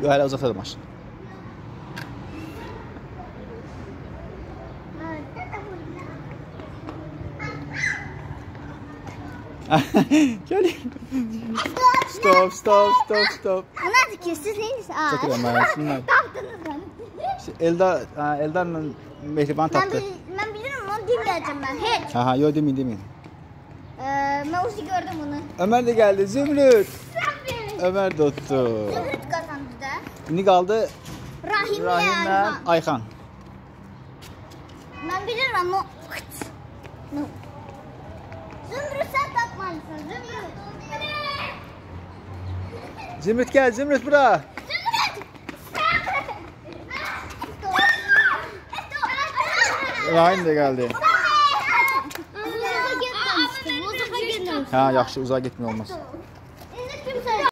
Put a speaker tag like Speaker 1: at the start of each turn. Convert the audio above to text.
Speaker 1: Hələ uzatadı maşın. Gel. Stop.
Speaker 2: Bu nədir ki? Siz neyiniz?
Speaker 1: Çəkirəm mən.
Speaker 2: Tapdınız məni.
Speaker 1: Eldarla Mehriban tapdı.
Speaker 2: Mən bilirəm, onu deməyəcəm mən. Heç.
Speaker 1: Aha, yox demin.
Speaker 2: Mən uzi gördüm onu.
Speaker 1: Ömer de geldi. Zümrüt. Ömer de tuttu.
Speaker 2: Zümrüt qazandı da.
Speaker 1: İndi qaldı
Speaker 2: Rahimlə
Speaker 1: Ayxan.
Speaker 2: Mən bilirəm o. Zümrüt sən tapmalısın.
Speaker 1: Zümrüt gel. Zümrüt bura. Rahim de geldi. Ha, yaxşı uzağa getmək olmaz.